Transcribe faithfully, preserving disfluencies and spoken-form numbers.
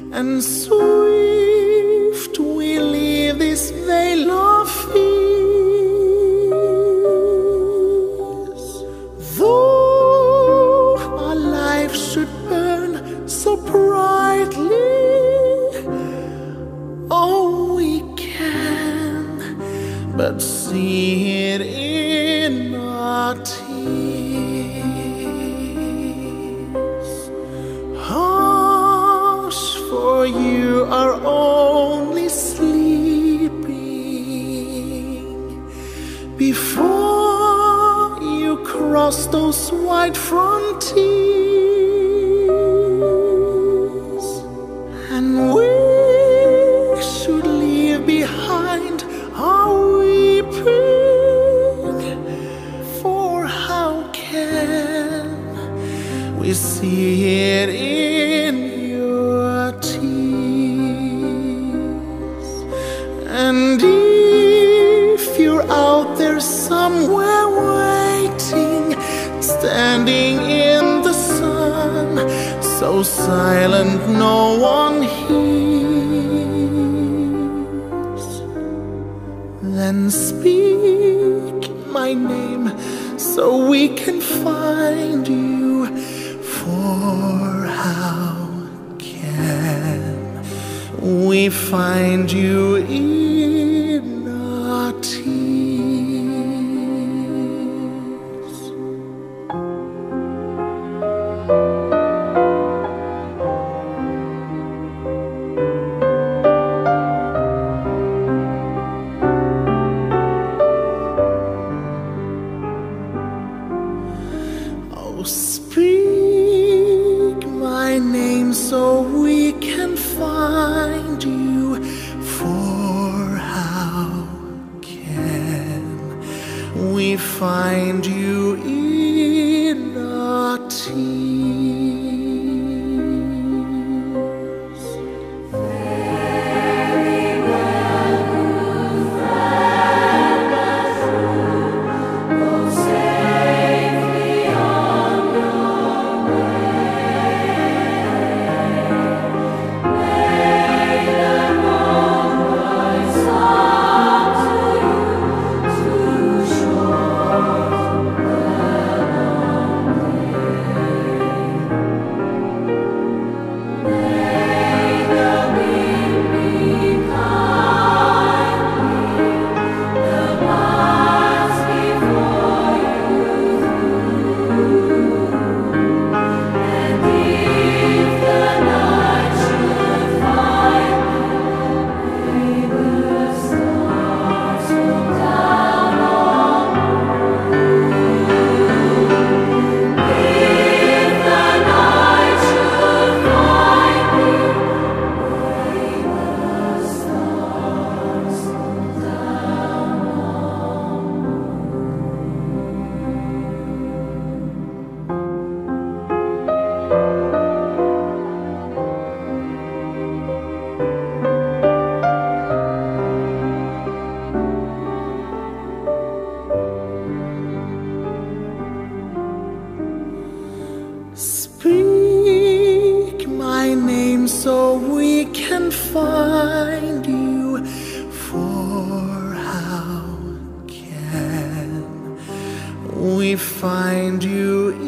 and swift we leave this vale of peace. Though our life should burn so brightly, oh, we can but see it in our tears. Hush, for you are only sleeping before you cross those white frontiers, and we should leave behind our weeping, for how can we see it in your tears? And if you're out there somewhere waiting, standing in the sun, so silent no one hears, then speak my name so we can find you. For how can we find you in our tears? Oh, speak my name so we can find you. For how can we find you in our tears? Very well, good friend, as you go safely on your way. May the morn rise up to you to shore the long day. May the wind be kindly, the miles before you through. And if the night should find me, may the stars look down on you. If the night should find me, may the stars look down on Speak my name so we can find you. For how can we find you